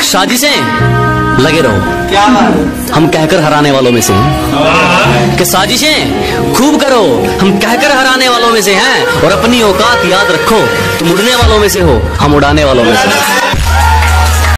साजिशें लगे रहो, क्या हम कहकर हराने वालों में से हैं। कि साजिशें खूब करो, हम कहकर हराने वालों में से हैं। और अपनी औकात याद रखो, तुम उड़ने वालों में से हो, हम उड़ाने वालों में से।